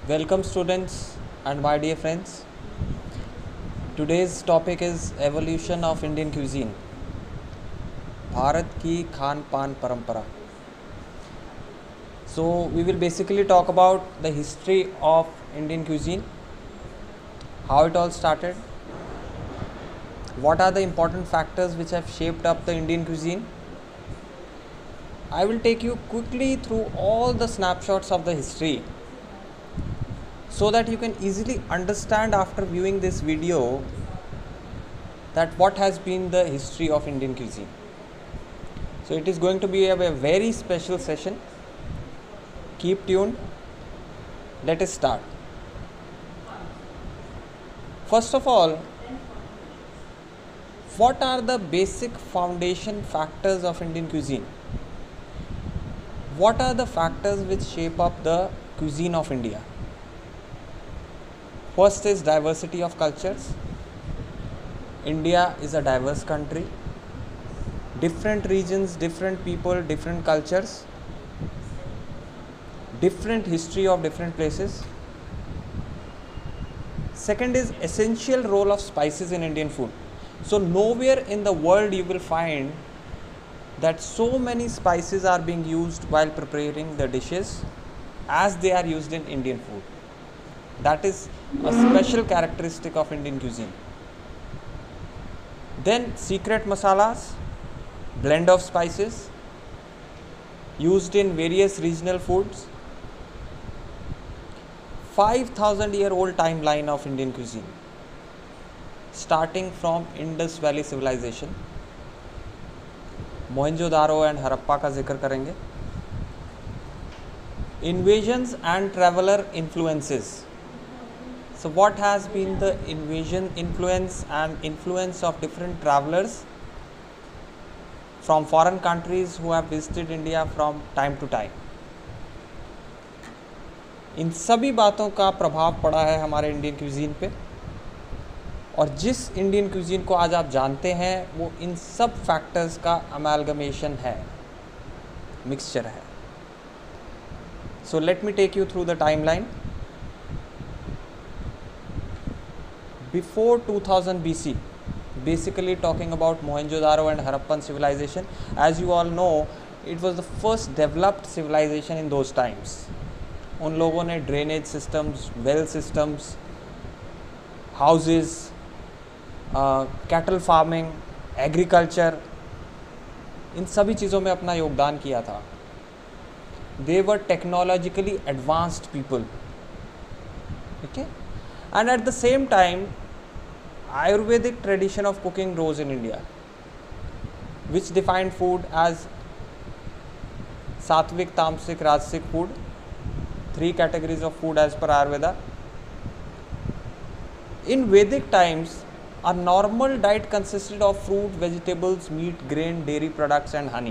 Welcome students and my dear friends. Today's topic is evolution of Indian cuisine. Bharat की खान पान परंपरा. So we will basically talk about the history of Indian cuisine, how it all started, what are the important factors which have shaped up the Indian cuisine. I will take you quickly through all the snapshots of the history so that you can easily understand after viewing this video that what has been the history of Indian cuisine. So it is going to be a very special session. Keep tuned. Let us start. First of all, what are the basic foundation factors of Indian cuisine? What are the factors which shape up the cuisine of India? First is diversity of cultures. India is a diverse country. Different regions, different people, different cultures, different history of different places. Second is essential role of spices in Indian food. So nowhere in the world you will find that so many spices are being used while preparing the dishes as they are used in Indian food. That is a special characteristic of Indian cuisine. Then secret masalas, blend of spices used in various regional foods. 5,000-year-old timeline of Indian cuisine, starting from Indus Valley civilization. Mohenjodaro and Harappa का जिक्र करेंगे. Invasions and traveler influences. So what has been the invasion influence and influence of different travelers from foreign countries who have visited India from time to time. इन सभी बातों का प्रभाव पड़ा है हमारे इंडियन क्यूजीन पे, और जिस इंडियन क्यूजीन को आज आप जानते हैं वो इन सब फैक्टर्स का अमैलगमेशन है, मिक्सचर है. So let me take you through the timeline. Before 2000 BC, basically talking about Mohenjo-daro and Harappan civilization. As you all know, it was the first developed civilization in those times. उन लोगों ने drainage systems, well systems, houses, cattle farming, agriculture, इन सभी चीज़ों में अपना योगदान किया था. They were technologically advanced people. ठीक है. And at the same time, Ayurvedic tradition of cooking rose in India, which defined food as sattvic, tamasic, rajasic food. 3 categories of food as per Ayurveda. In Vedic times, a normal diet consisted of fruit, vegetables, meat, grain, dairy products and honey.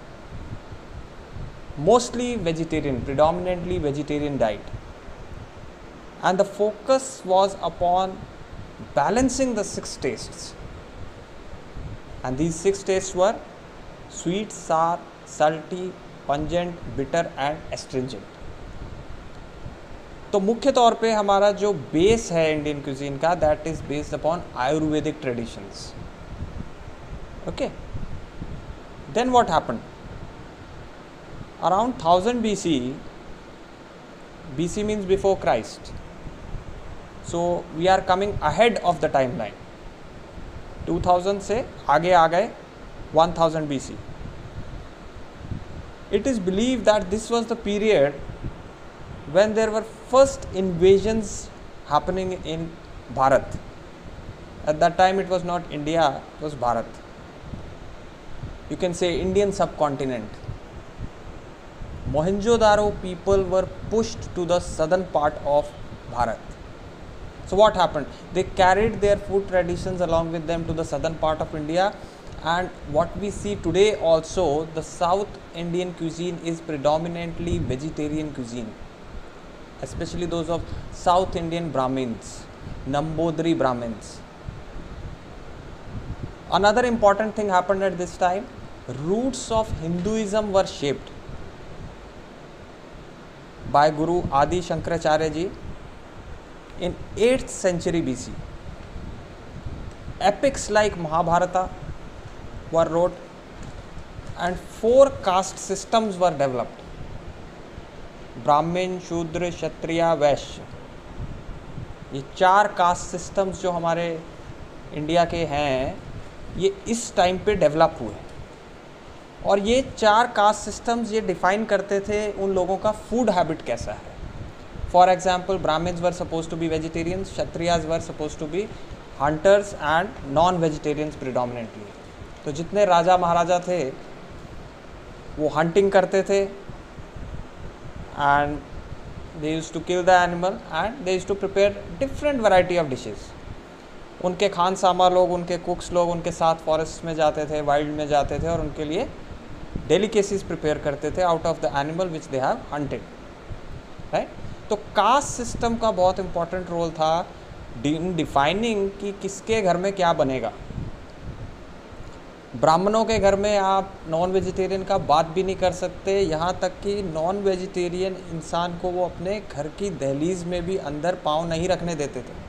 Mostly vegetarian, predominantly vegetarian diet. And the focus was upon balancing the 6 tastes. And these 6 tastes were sweet, sour, salty, pungent, bitter and astringent. तो मुख्य तौर पे हमारा जो base है Indian cuisine का, that is based upon ayurvedic traditions. Okay. Then what happened around 1000 BC. BC means before Christ. So we are coming ahead of the timeline. 2000 से आगे आ गए 1000 BC. It is believed that this was the period when there were first invasions happening in Bharat. At that time it was not India, it was Bharat. You can say Indian subcontinent. Mohenjo-daro people were pushed to the southern part of Bharat. So what happened? They carried their food traditions along with them to the southern part of India, and what we see today also, the South Indian cuisine is predominantly vegetarian cuisine, especially those of South Indian Brahmins, Nambodri Brahmins. Another important thing happened at this time. Roots of Hinduism were shaped. by Guru Adi Shankaracharya ji in 8th century BC. Epics like Mahabharata were wrote and 4 caste systems were developed. ब्राह्मण, शूद्र, क्षत्रिय, वैश्य, ये 4 cast systems जो हमारे India के हैं ये इस time पे डेवलप हुए और ये 4 कास्ट सिस्टम्स ये डिफाइन करते थे उन लोगों का फूड हैबिट कैसा है. For example, Brahmins were suppose to be vegetarians, Kshatriyas were suppose to be hunters and non vegetarians predominantly. तो जितने राजा महाराजा थे वो हंटिंग करते थे and they used to kill the animal and they used to prepare different variety of dishes. उनके खानसामा लोग, उनके कुक्स लोग उनके साथ फॉरेस्ट में जाते थे, वाइल्ड में जाते थे और उनके लिए डेलिकेसीज प्रिपेयर करते थे out of the animal which they have hunted, right. तो कास्ट सिस्टम का बहुत इंपॉर्टेंट रोल था इन डिफाइनिंग कि किसके घर में क्या बनेगा. ब्राह्मणों के घर में आप नॉन वेजिटेरियन का बात भी नहीं कर सकते, यहाँ तक कि नॉन वेजिटेरियन इंसान को वो अपने घर की दहलीज में भी अंदर पाँव नहीं रखने देते थे.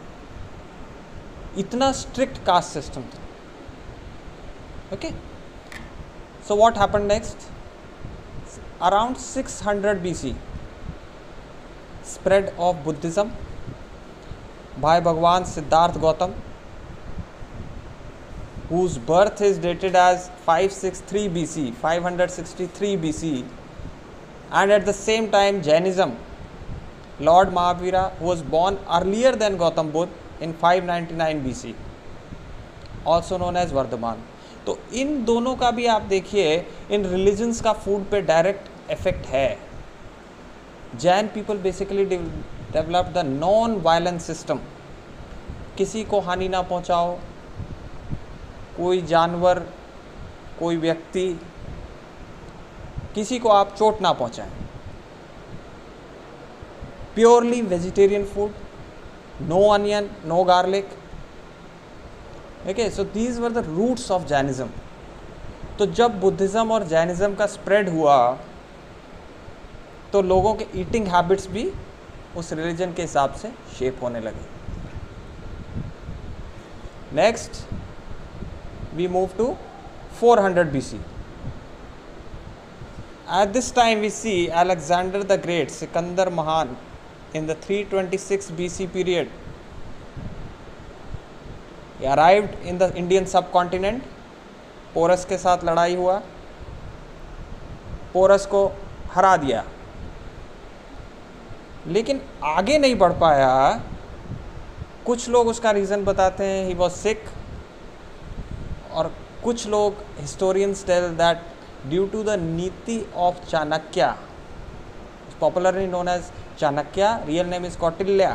इतना स्ट्रिक्ट कास्ट सिस्टम था. Okay, so what happened next? Around 600 BC, spread of Buddhism by भगवान Siddhartha Gautam, whose birth is dated as 563 BC, 563 BC, and at the same time Jainism, Lord Mahavira, who was born earlier than Gautam Buddha in 599 BC, also known as Vardhaman. तो इन दोनों का भी आप देखिए इन religions का food पे डायरेक्ट इफेक्ट है. Jain people basically develop the non violence system. किसी को हानि ना पहुंचाओ, कोई जानवर, कोई व्यक्ति, किसी को आप चोट ना पहुंचाएं. Purely vegetarian food, no onion, no garlic. Okay, so these were the roots of Jainism. तो जब बुद्धिज्म और जैनिज्म का स्प्रेड हुआ तो लोगों के ईटिंग हैबिट्स भी उस रिलीजन के हिसाब से शेप होने लगे. Next we move to 400 BC. At this time we see Alexander the Great, Sikandar Mahan, in the 326 BC period. He arrived in the Indian subcontinent. Porus के साथ लड़ाई हुआ, पोरस को हरा दिया, लेकिन आगे नहीं बढ़ पाया. कुछ लोग उसका रीज़न बताते हैं he was sick, और कुछ लोग historians tell that due to the niti of Chanakya, popularly known as Chanakya, real name is Kautilya.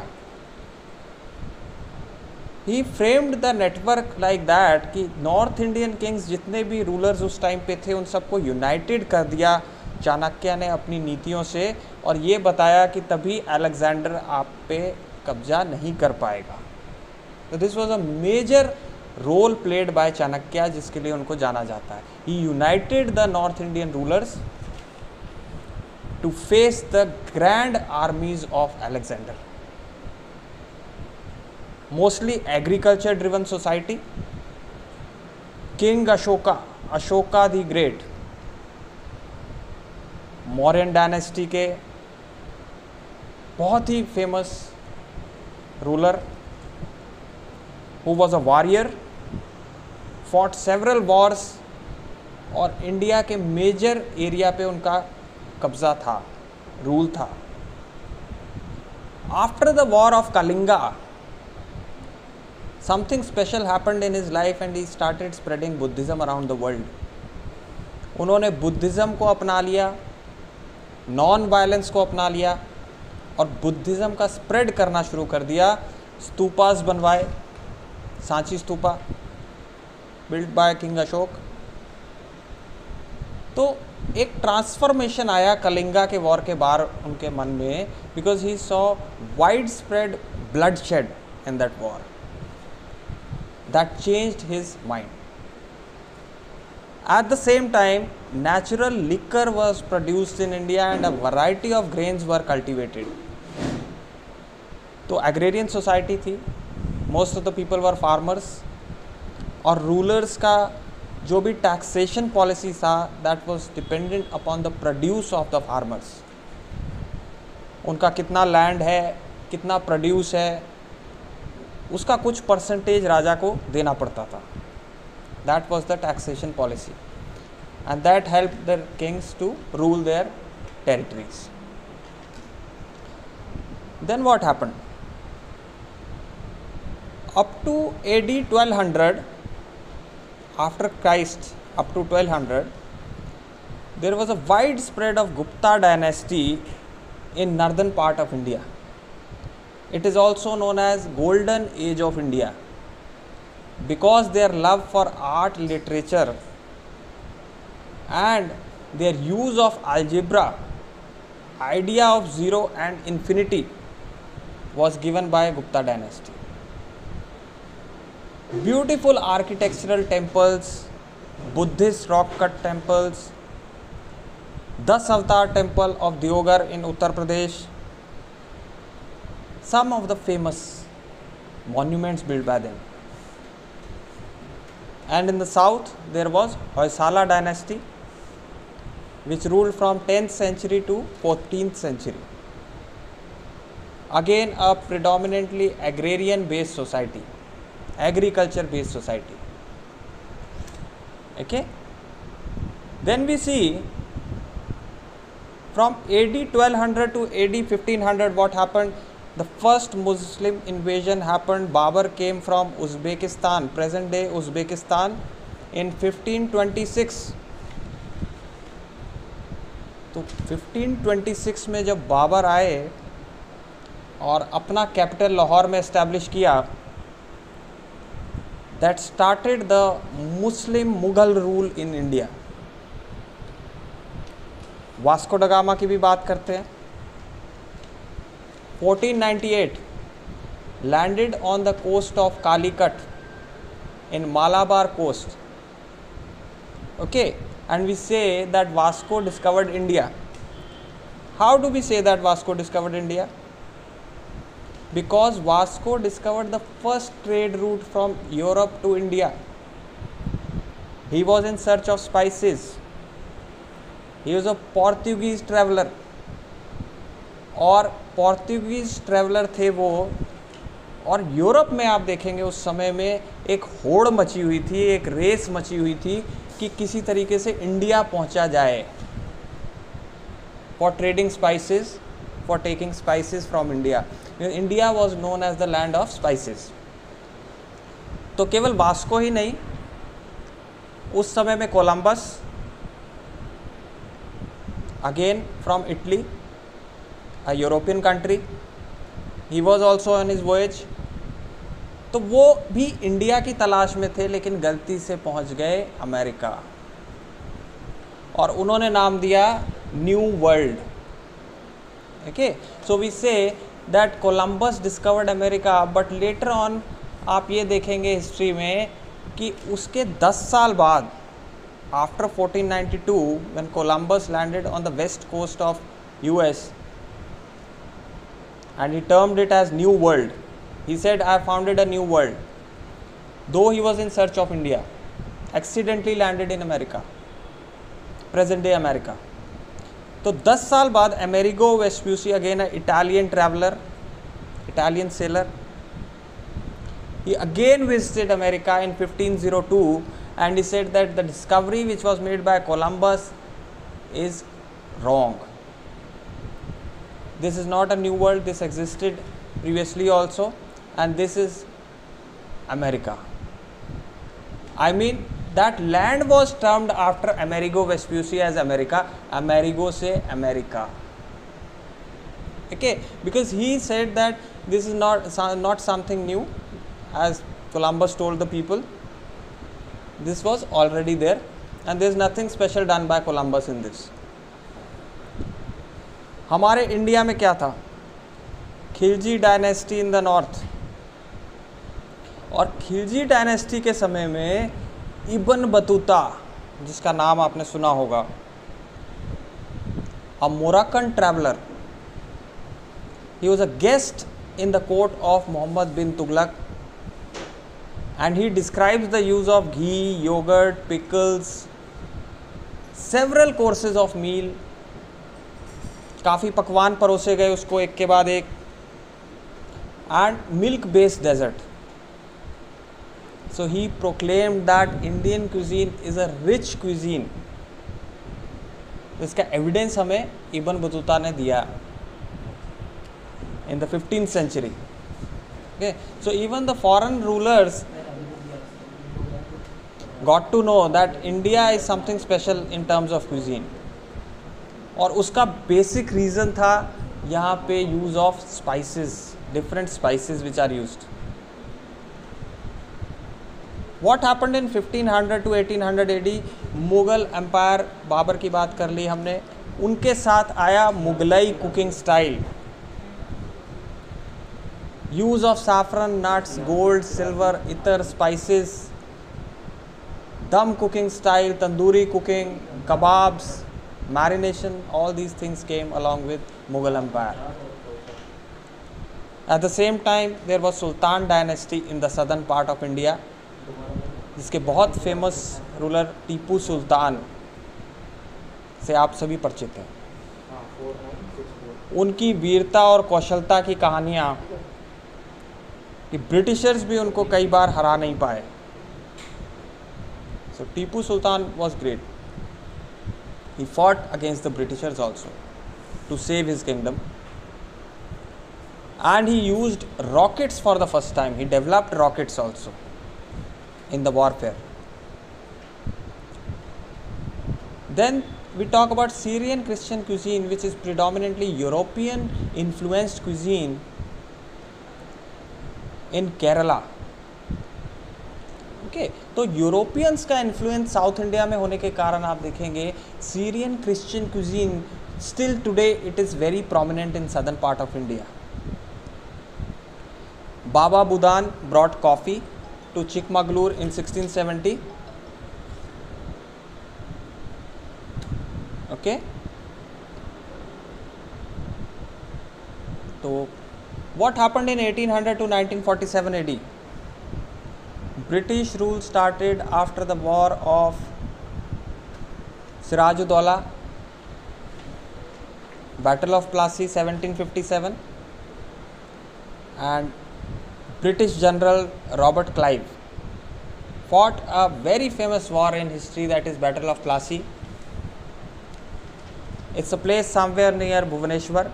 He framed the network like that कि नॉर्थ इंडियन किंग्स जितने भी रूलर्स उस टाइम पे थे उन सबको यूनाइटेड कर दिया चाणक्य ने अपनी नीतियों से, और ये बताया कि तभी अलेक्जेंडर आप पे कब्जा नहीं कर पाएगा. तो this was a major role played by Chanakya, जिसके लिए उनको जाना जाता है. He united the north Indian rulers to face the grand armies of Alexander. Mostly agriculture driven society. King Ashoka, Ashoka the great, Mauryan dynasty के बहुत ही famous ruler, who was a warrior, fought several wars और इंडिया के major area पे उनका कब्जा था, rule था. After the war of Kalinga something special happened in his life and he started spreading Buddhism around the world. उन्होंने Buddhism को अपना लिया, नॉन वायलेंस को अपना लिया और बुद्धिज्म का स्प्रेड करना शुरू कर दिया. स्तूपास बनवाए, Sanchi stupa build by king Ashok. तो एक ट्रांसफॉर्मेशन आया कलिंगा के वॉर के बाद उनके मन में, because he saw widespread bloodshed in that war. That changed his mind At the same time, natural liquor was produced in India and a variety of grains were cultivated. तो agrarian society थी, most of the people were farmers, और rulers का जो भी taxation policy था that was dependent upon the produce of the farmers. उनका कितना land है, कितना produce है, उसका कुछ percentage राजा को देना पड़ता था. That was the taxation policy, and that helped the kings to rule their territories. Then what happened? Up to AD 1200, after Christ, up to 1200, there was a widespread of Gupta dynasty in northern part of India. It is also known as Golden Age of India, because their love for art, literature and their use of algebra, idea of zero and infinity was given by Gupta dynasty. Beautiful architectural temples, Buddhist rock cut temples, 10 Avatar temple of Deoghar in Uttar Pradesh, some of the famous monuments built by them. And in the south there was Hoysala dynasty, which ruled from 10th century to 14th century. Again a predominantly agrarian based society, agriculture based society. Okay, then we see from AD 1200 to AD 1500 what happened. The first Muslim invasion happened. Babur came from Uzbekistan, present day Uzbekistan, in 1526. तो 1526 में जब बाबर आए और अपना capital Lahore में establish किया, that started the Muslim Mughal rule in India. Vasco da Gama की भी बात करते हैं. 1498 landed on the coast of Calicut in Malabar coast. Okay, and we say that Vasco discovered India. How do we say that Vasco discovered India? Because Vasco discovered the first trade route from Europe to India. He was in search of spices. He was a Portuguese traveler, और Portuguese traveller थे वो. और Europe में आप देखेंगे उस समय में एक होड़ मची हुई थी, एक रेस मची हुई थी कि किसी तरीके से इंडिया पहुंचा जाए, for trading spices, for taking spices from India. India was known as the land of spices. तो केवल वास्को ही नहीं, उस समय में Columbus, again from Italy, a European country, he was also on his voyage. तो वो भी इंडिया की तलाश में थे, लेकिन गलती से पहुंच गए अमेरिका, और उन्होंने नाम दिया new world. Okay, so we say that Columbus discovered America, but later on आप ये देखेंगे हिस्ट्री में कि उसके 10 साल बाद, after 1492, when Columbus landed on the west coast of US, and he termed it as New World. He said, I founded a new world. Though he was in search of India, accidentally landed in America, present day America. तो 10 साल बाद Amerigo Vespucci, again an Italian traveler, Italian sailor, he again visited America in 1502, and he said that the discovery which was made by Columbus is wrong. This is not a new world, this existed previously also, and this is America. I mean, that land was termed after Amerigo Vespucci as America, Amerigo se America. Okay, because he said that this is not something new, as Columbus told the people. This was already there, and there is nothing special done by Columbus in this. हमारे India में क्या था? Khilji dynasty in the north, और Khilji dynasty के समय में Ibn Battuta जिसका नाम आपने सुना होगा, a Moroccan traveler. He was a guest in the court of Muhammad bin Tughlaq, and he describes the use of ghee, yogurt, pickles, several courses of meal. काफ़ी पकवान परोसे गए उसको एक के बाद एक, and milk based dessert. So he proclaimed that Indian cuisine is a rich cuisine. इसका एविडेंस हमें इब्न बतूता ने दिया in the 15th century. Okay, so even the foreign rulers got to know that India is something special in terms of cuisine. और उसका basic reason था यहाँ पे use of spices, different spices which are used. What happened in 1500 to 1800 AD? Mughal empire, Babur की बात कर ली हमने, उनके साथ आया Mughlai cooking style. Use of saffron, nuts, gold, silver, ittar, spices, dum cooking style, tandoori cooking, kebabs, marination, all these things came along with Mughal Empire. At the same time, there was Sultan dynasty in the southern part of India, जिसके बहुत famous ruler Tipu Sultan से आप सभी परिचित हैं. उनकी वीरता और कौशलता की कहानियाँ कि ब्रिटिशर्स भी उनको कई बार हरा नहीं पाए. So Tipu Sultan was great. He fought against the Britishers also to save his kingdom, and he used rockets for the first time. He developed rockets also in the warfare. Then we talk about Syrian Christian cuisine, which is predominantly European influenced cuisine in Kerala. ओके, तो Europeans का influence south India में होने के कारण आप देखेंगे Syrian Christian cuisine still today it is very prominent in southern part of India. Baba Budan brought coffee to Chikmagalur in 1670. ओके, तो what happened in 1800 to 1947 AD? British rule started after the war of Siraj-ud-Daulah, Battle of Plassey 1757, and British General Robert Clive fought a very famous war in history, that is Battle of Plassey. It's a place somewhere near Bhubaneswar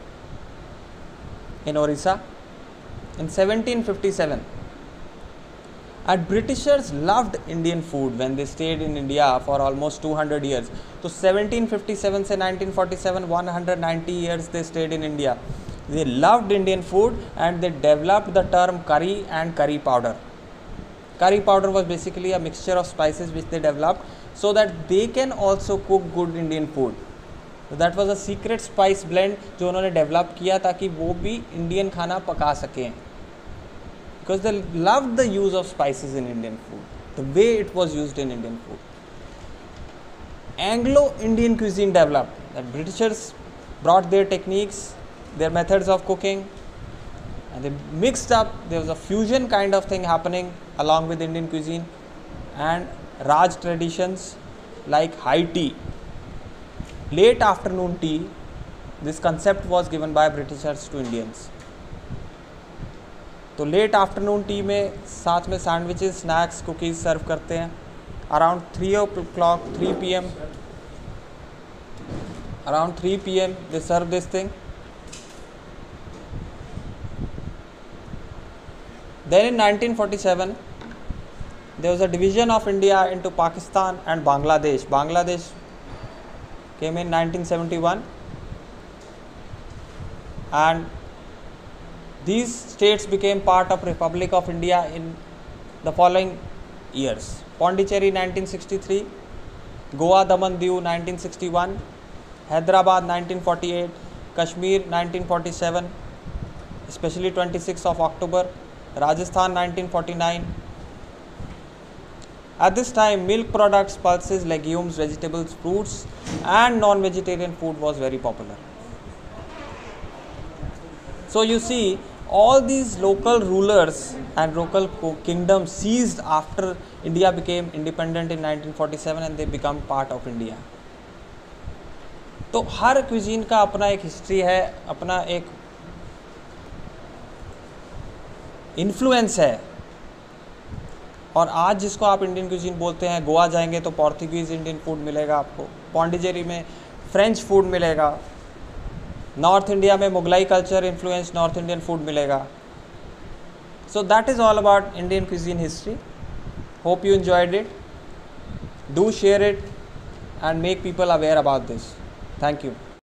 in Orissa in 1757. And Britishers loved Indian food when they stayed in India for almost 200 years. So 1757 से 1947, 190 years they stayed in India. They loved Indian food and they developed the term curry and curry powder. Curry powder was basically a mixture of spices which they developed so that they can also cook good Indian food. So that was a secret spice blend जो उन्होंने develop किया ताकि वो भी Indian खाना पका सकें. Because they loved the use of spices in Indian food, the way it was used in Indian food. Anglo-Indian cuisine developed. That Britishers brought their techniques, their methods of cooking, and they mixed up. There was a fusion kind of thing happening along with Indian cuisine and Raj traditions like high tea, late afternoon tea. This concept was given by Britishers to Indians. तो late afternoon tea में साथ में sandwiches, snacks, cookies serve करते हैं. Around 3 p.m. Around 3 p.m. they serve this thing. Then in 1947 there was a division of India into Pakistan and Bangladesh. Bangladesh came in 1971, and these states became part of Republic of India in the following years. Pondicherry 1963, Goa, Daman, Diu 1961, Hyderabad 1948, Kashmir 1947, especially 26th of October, Rajasthan 1949, At this time, milk products, pulses, legumes, vegetables, fruits, and non-vegetarian food was very popular. So you see, all these local rulers and local kingdoms seized after India became independent in 1947 and they become part of India. तो हर cuisine का अपना एक history है, अपना एक influence है. और आज जिसको आप इंडियन क्विजीन बोलते हैं, गोवा जाएंगे तो पोर्तुगीज़ इंडियन फूड मिलेगा आपको, पौंडीचेरी में फ्रेंच फूड मिलेगा, नॉर्थ इंडिया में Mughlai culture influence north Indian food मिलेगा. So that is all about Indian cuisine history. Hope you enjoyed it. Do share it and make people aware about this. Thank you.